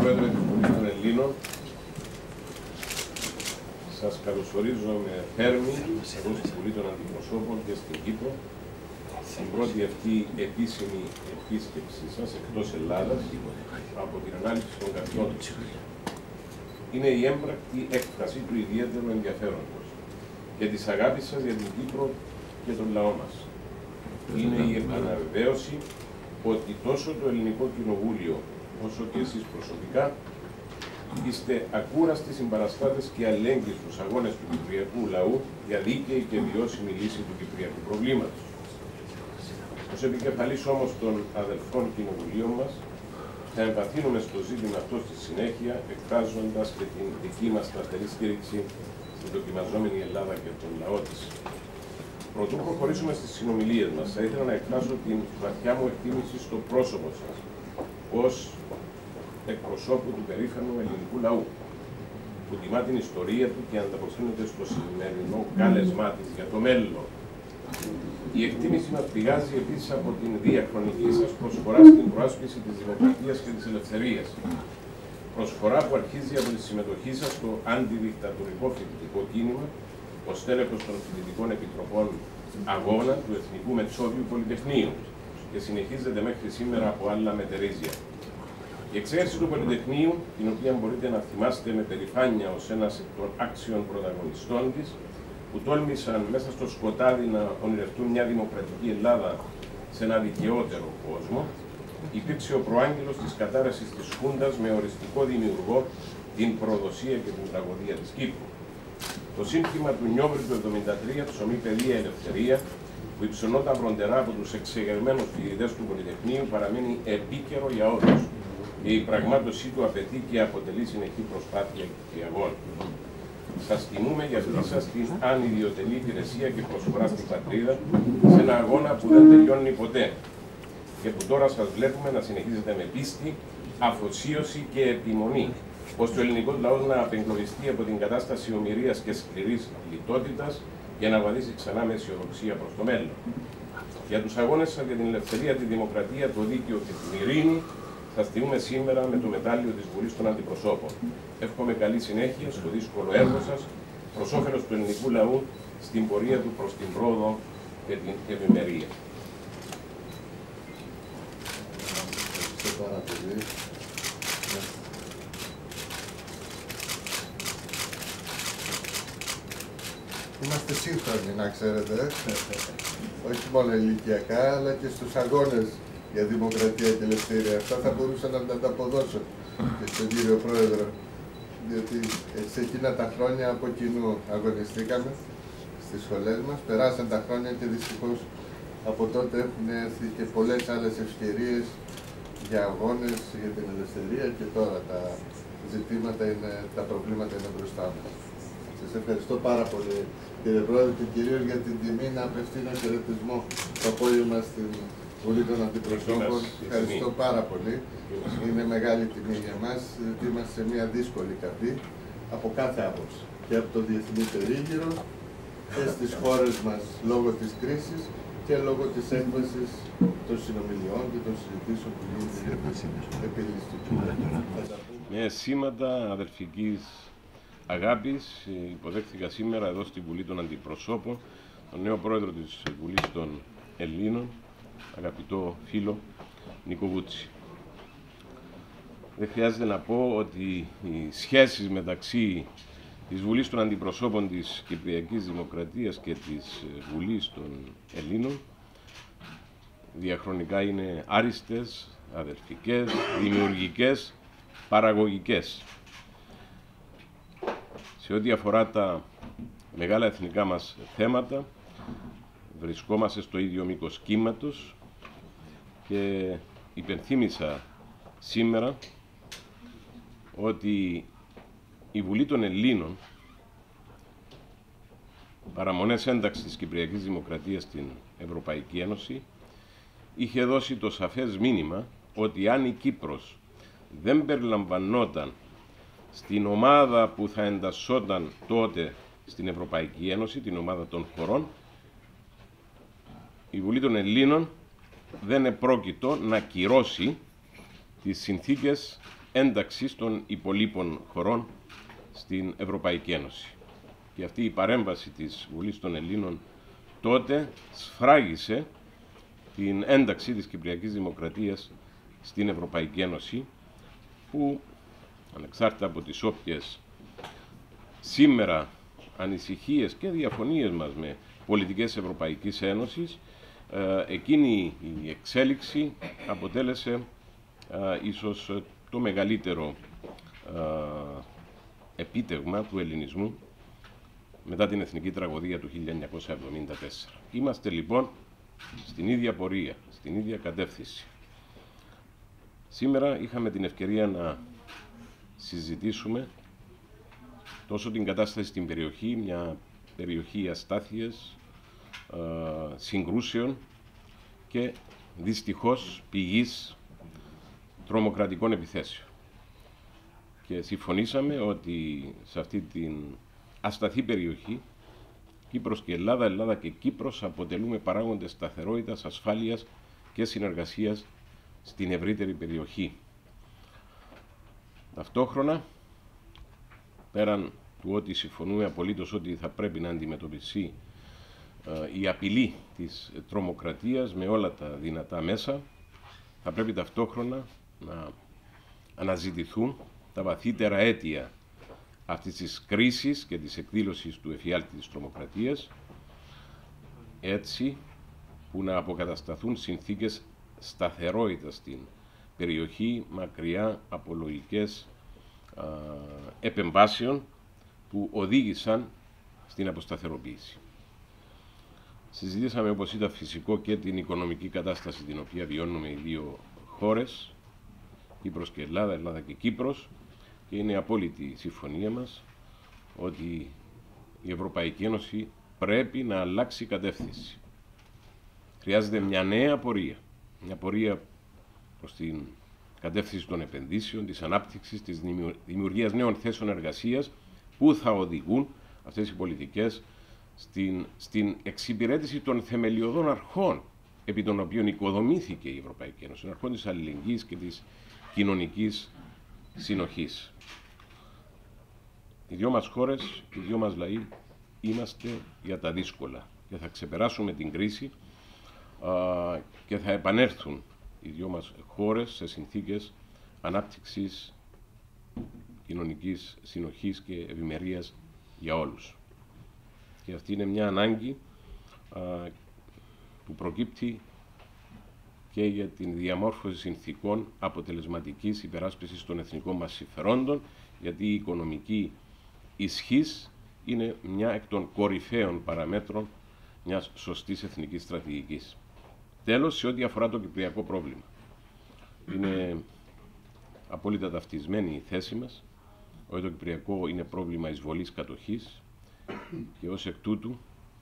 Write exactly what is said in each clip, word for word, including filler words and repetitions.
Πρόεδρε του Βουλή των Ελλήνων, σας καλωσορίζω με θέρμη εδώ στη Βουλή των Αντιπροσώπων και στην Κύπρο, στην πρώτη αυτή επίσημη επίσκεψή σας εκτός Ελλάδας από την ανάλυση των καρδιών της. Είναι η έμπρακτη έκφραση του ιδιαίτερου ενδιαφέροντος και της αγάπης σας για την Κύπρο και τον λαό μας. Είναι η επαναβεβαίωση ότι τόσο το Ελληνικό Κοινοβούλιο όσο και εσείς προσωπικά είστε ακούραστοι συμπαραστάτες και αλληλέγγυοι στους αγώνες του κυπριακού λαού για δίκαιη και βιώσιμη λύση του κυπριακού προβλήματος. Ως επικεφαλής όμως των αδελφών κοινοβουλίων μας, θα εμβαθύνουμε στο ζήτημα αυτό στη συνέχεια, εκφράζοντας και την δική μας σταθερή στήριξη στην δοκιμαζόμενη Ελλάδα και τον λαό της. Πρωτού προχωρήσουμε στις συνομιλίες μας, θα ήθελα να εκφράσω την βαθιά μου εκτίμηση στο πρόσωπο σας, ως εκπροσώπου του περήφανου ελληνικού λαού, που τιμά την ιστορία του και ανταποκρίνεται στο σημερινό κάλεσμά της για το μέλλον. Η εκτίμηση μας πηγάζει επίσης από την διαχρονική σας προσφορά στην προάσπιση της δημοκρατίας και της ελευθερίας. Προσφορά που αρχίζει από τη συμμετοχή σας στο αντιδικτατορικό φοιτητικό κίνημα, ως τέλεχος των φοιτητικών επιτροπών αγώνα του Εθνικού Μετσόβιου Πολυτεχνείου και συνεχίζεται μέχρι σήμερα από άλλα μετερίζια. Η εξαίρεση του Πολυτεχνείου, την οποία μπορείτε να θυμάστε με περηφάνεια ως ένας εκ των άξιων πρωταγωνιστών της, που τόλμησαν μέσα στο σκοτάδι να ονειρευτούν μια δημοκρατική Ελλάδα σε ένα δικαιότερο κόσμο, υπήρξε ο προάγγελος της κατάρρευσης της Χούντας με οριστικό δημιουργό την προδοσία και την τραγωδία της Κύπρου. Το σύνθημα του Νιόβρη του εβδομήντα τρία, ψωμί, παιδεία, ελευθερία, που υψωνόταν βροντερά από τους εξεγερμένους φοιτητές του Πολυτεχνείου, παραμένει επίκαιρο για όλους και η πραγμάτωσή του απαιτεί και αποτελεί συνεχή προσπάθεια και αγώνα. Σας τιμούμε για αυτή σας την ανιδιοτελή υπηρεσία και προσφορά στην πατρίδα σε ένα αγώνα που δεν τελειώνει ποτέ και που τώρα σας βλέπουμε να συνεχίζετε με πίστη, αφοσίωση και επιμονή, ώστε ο ελληνικός λαός να απεγκλωβιστεί από την κατάσταση ομηρίας και σκληρής λιτότητας για να βαδίσει ξανά με αισιοδοξία προς το μέλλον. Για τους αγώνες σας για την ελευθερία, τη δημοκρατία, το δίκαιο και την ειρήνη, σας τιμούμε σήμερα με το μετάλλιο της Βουλής των Αντιπροσώπων. Εύχομαι καλή συνέχεια στο δύσκολο έργο σας, προς όφελος του ελληνικού λαού, στην πορεία του προς την πρόοδο και την ευημερία. Είμαστε σύγχρονοι, να ξέρετε, όχι μόνο ηλικιακά, αλλά και στους αγώνες για δημοκρατία και ελευθερία. Αυτά θα μπορούσα να τα ανταποδώσω και στον κύριο Πρόεδρο, διότι σε εκείνα τα χρόνια από κοινού αγωνιστήκαμε στις σχολές μας, περάσαν τα χρόνια και δυστυχώς από τότε έχουν έρθει και πολλές άλλες ευκαιρίες για αγώνες για την ελευθερία και τώρα τα ζητήματα, είναι, τα προβλήματα είναι μπροστά μας. Σας ευχαριστώ πάρα πολύ, κύριε Πρόεδρε, και κυρίως για την τιμή να απευθύνω χαιρετισμό το απόγευμα στην Βουλή των Αντιπροσώπων. Ευχαριστώ πάρα πολύ. Είναι μεγάλη τιμή για μας, γιατί είμαστε σε μια δύσκολη καμπή από κάθε άποψη. Και από το διεθνή περίγυρο και στις χώρες μας λόγω της κρίσης και λόγω της έκβασης των συνομιλιών και των συζητήσεων που γίνονται για την επίλυση του κειμένου. Με σήματα αδερφικής αγάπης υποδέχθηκα σήμερα εδώ στη Βουλή των Αντιπροσώπων τον νέο πρόεδρο της Βουλής των Ελλήνων, αγαπητό φίλο Νίκο Βούτση. Δεν χρειάζεται να πω ότι οι σχέσεις μεταξύ της Βουλής των Αντιπροσώπων της Κυπριακής Δημοκρατίας και της Βουλής των Ελλήνων διαχρονικά είναι άριστες, αδερφικές, δημιουργικές, παραγωγικές. Σε ό,τι αφορά τα μεγάλα εθνικά μας θέματα, βρισκόμαστε στο ίδιο μήκος κύματος και υπενθύμησα σήμερα ότι η Βουλή των Ελλήνων, παραμονές ένταξης της Κυπριακής Δημοκρατίας στην Ευρωπαϊκή Ένωση, είχε δώσει το σαφές μήνυμα ότι αν η Κύπρος δεν περιλαμβανόταν στην ομάδα που θα εντασσόταν τότε στην Ευρωπαϊκή Ένωση, την ομάδα των χωρών, η Βουλή των Ελλήνων δεν επρόκειτο να κυρώσει τις συνθήκες ένταξης των υπολείπων χωρών στην Ευρωπαϊκή Ένωση. Και αυτή η παρέμβαση της Βουλής των Ελλήνων τότε σφράγισε την ένταξη της Κυπριακής Δημοκρατίας στην Ευρωπαϊκή Ένωση, που ανεξάρτητα από τις όποιες σήμερα ανησυχίες και διαφωνίες μας με πολιτικές Ευρωπαϊκής Ένωσης, εκείνη η εξέλιξη αποτέλεσε ίσως το μεγαλύτερο επίτευγμα του ελληνισμού μετά την εθνική τραγωδία του χίλια εννιακόσια εβδομήντα τέσσερα. Είμαστε λοιπόν στην ίδια πορεία, στην ίδια κατεύθυνση. Σήμερα είχαμε την ευκαιρία να συζητήσουμε τόσο την κατάσταση στην περιοχή, μια περιοχή αστάθειας, συγκρούσεων και δυστυχώς πηγής τρομοκρατικών επιθέσεων. Και συμφωνήσαμε ότι σε αυτή την ασταθή περιοχή, Κύπρος και Ελλάδα, Ελλάδα και Κύπρος αποτελούμε παράγοντες σταθερότητας, ασφάλειας και συνεργασίας στην ευρύτερη περιοχή. Ταυτόχρονα, πέραν του ότι συμφωνούμε απολύτως ότι θα πρέπει να αντιμετωπιστεί ε, η απειλή της τρομοκρατίας με όλα τα δυνατά μέσα, θα πρέπει ταυτόχρονα να αναζητηθούν τα βαθύτερα αίτια αυτής της κρίσης και της εκδήλωσης του εφιάλτη της τρομοκρατίας, έτσι που να αποκατασταθούν συνθήκες σταθερότητας στην περιοχή, μακριά από λογικές α, επεμβάσεων που οδήγησαν στην αποσταθεροποίηση. Συζητήσαμε, όπως ήταν φυσικό, και την οικονομική κατάσταση την οποία βιώνουμε οι δύο χώρες, Κύπρος και Ελλάδα, Ελλάδα και Κύπρος, και είναι απόλυτη η συμφωνία μας ότι η Ευρωπαϊκή Ένωση πρέπει να αλλάξει κατεύθυνση. Χρειάζεται μια νέα πορεία, μια πορεία προς την κατεύθυνση των επενδύσεων, της ανάπτυξης, της δημιουργίας νέων θέσεων εργασίας που θα οδηγούν αυτές οι πολιτικές στην, στην εξυπηρέτηση των θεμελιωδών αρχών επί των οποίων οικοδομήθηκε η Ευρωπαϊκή Ένωση, των αρχών της αλληλεγγύης και της κοινωνικής συνοχής. Οι δυο μας χώρες, οι δυο μας λαοί είμαστε για τα δύσκολα και θα ξεπεράσουμε την κρίση α, και θα επανέλθουν οι δυο μας χώρες σε συνθήκες ανάπτυξης, κοινωνικής συνοχής και ευημερίας για όλους. Και αυτή είναι μια ανάγκη α, που προκύπτει και για την διαμόρφωση συνθήκων αποτελεσματικής υπεράσπισης των εθνικών μας συμφερόντων, γιατί η οικονομική ισχύς είναι μια εκ των κορυφαίων παραμέτρων μιας σωστής εθνικής στρατηγικής. Τέλος, σε ό,τι αφορά το κυπριακό πρόβλημα, είναι απόλυτα ταυτισμένη η θέση μας ότι το κυπριακό είναι πρόβλημα εισβολής κατοχής και ως εκ τούτου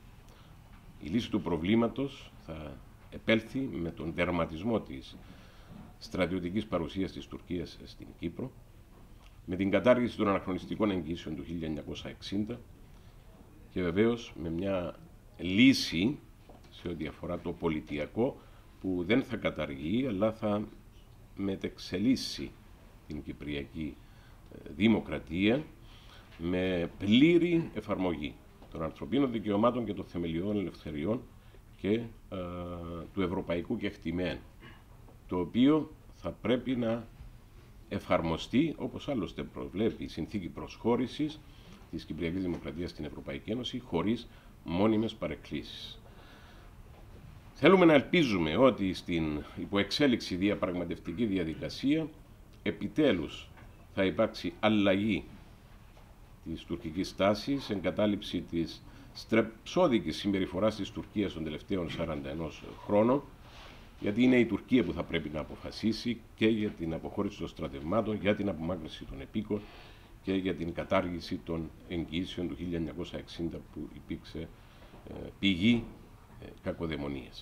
η λύση του προβλήματος θα επέλθει με τον τερματισμό της στρατιωτικής παρουσίας της Τουρκίας στην Κύπρο, με την κατάργηση των αναχρονιστικών εγγύσεων του χίλια εννιακόσια εξήντα και βεβαίως με μια λύση σε ό,τι αφορά το πολιτιακό που δεν θα καταργεί αλλά θα μετεξελίσσει την Κυπριακή Δημοκρατία με πλήρη εφαρμογή των ανθρωπίνων δικαιωμάτων και των θεμελιωδών ελευθεριών και ε, του ευρωπαϊκού κεκτημένου, το οποίο θα πρέπει να εφαρμοστεί, όπως άλλωστε προβλέπει η συνθήκη προσχώρησης της Κυπριακής Δημοκρατίας στην Ευρωπαϊκή Ένωση, χωρίς μόνιμες παρεκκλήσεις. Θέλουμε να ελπίζουμε ότι στην υποεξέλιξη διαπραγματευτική διαδικασία επιτέλους θα υπάρξει αλλαγή της τουρκικής τάσης, εγκατάλειψη της στρεψώδικης συμπεριφοράς της Τουρκίας των τελευταίων σαράντα ένα χρόνων, γιατί είναι η Τουρκία που θα πρέπει να αποφασίσει και για την αποχώρηση των στρατευμάτων, για την απομάκρυνση των επίκων και για την κατάργηση των εγγυήσεων του χίλια εννιακόσια εξήντα που υπήρξε ε, πηγή ε, κακοδαιμονίας.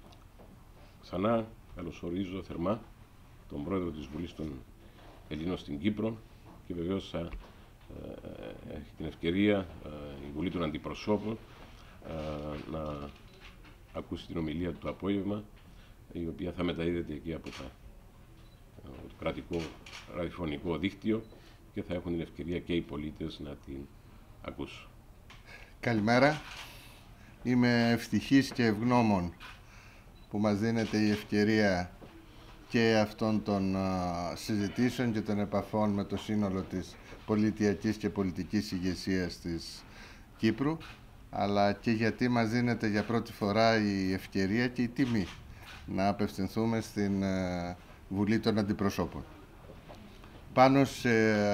Ξανά καλωσορίζω θερμά τον πρόεδρο της Βουλής των Ελλήνων στην Κύπρο και βεβαίως θα ε, έχει την ευκαιρία ε, η Βουλή των Αντιπροσώπων ε, να ακούσει την ομιλία του το απόγευμα, η οποία θα μεταδίδεται εκεί από τα το κρατικό ραδιοφωνικό δίκτυο και θα έχουν την ευκαιρία και οι πολίτες να την ακούσουν. Καλημέρα. Είμαι ευτυχής και ευγνώμων που μας δίνεται η ευκαιρία και αυτών των συζητήσεων και των επαφών με το σύνολο της πολιτιακής και πολιτικής ηγεσίας της Κύπρου, αλλά και γιατί μας δίνεται για πρώτη φορά η ευκαιρία και η τιμή να απευθυνθούμε στην Βουλή των Αντιπροσώπων. Πάνω σε,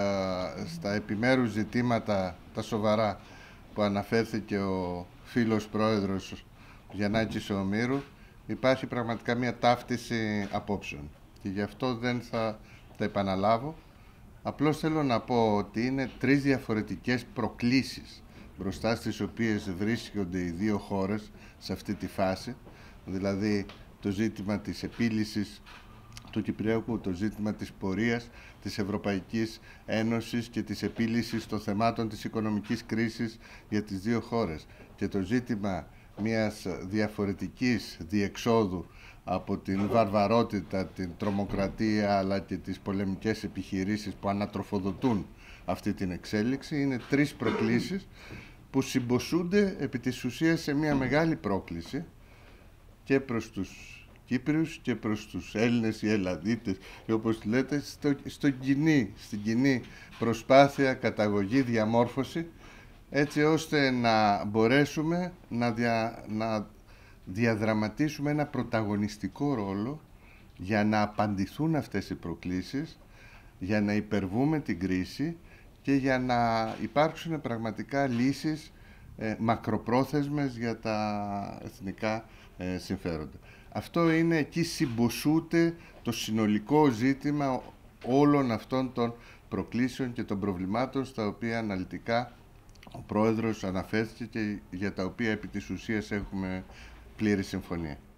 στα επιμέρους ζητήματα, τα σοβαρά που αναφέρθηκε ο φίλος πρόεδρος Γιαννάκης Ομήρου, υπάρχει πραγματικά μια ταύτιση απόψεων και γι' αυτό δεν θα τα επαναλάβω. Απλώς θέλω να πω ότι είναι τρεις διαφορετικές προκλήσεις μπροστά στις οποίες βρίσκονται οι δύο χώρες σε αυτή τη φάση, δηλαδή το ζήτημα της επίλυσης του Κυπριακού, το ζήτημα της πορείας της Ευρωπαϊκής Ένωσης και της επίλυσης των θεμάτων της οικονομικής κρίσης για τις δύο χώρες και το ζήτημα μιας διαφορετικής διεξόδου από την βαρβαρότητα, την τρομοκρατία αλλά και τις πολεμικές επιχειρήσεις που ανατροφοδοτούν αυτή την εξέλιξη. Είναι τρεις προκλήσεις που συμποσούνται επί της ουσίας σε μια μεγάλη πρόκληση και προς τους Κύπριους και προς τους Έλληνες ή Ελλαδίτες ή όπως λέτε στο, στο κοινή, στην κοινή προσπάθεια, καταγωγή, διαμόρφωση, έτσι ώστε να μπορέσουμε να, δια, να διαδραματίσουμε ένα πρωταγωνιστικό ρόλο για να απαντηθούν αυτές οι προκλήσεις, για να υπερβούμε την κρίση και για να υπάρξουν πραγματικά λύσεις ε, μακροπρόθεσμες για τα εθνικά ε, συμφέροντα. Αυτό είναι, εκεί συμποσούται το συνολικό ζήτημα όλων αυτών των προκλήσεων και των προβλημάτων στα οποία αναλυτικά ο Πρόεδρος αναφέρθηκε και για τα οποία επί της ουσίας έχουμε πλήρη συμφωνία.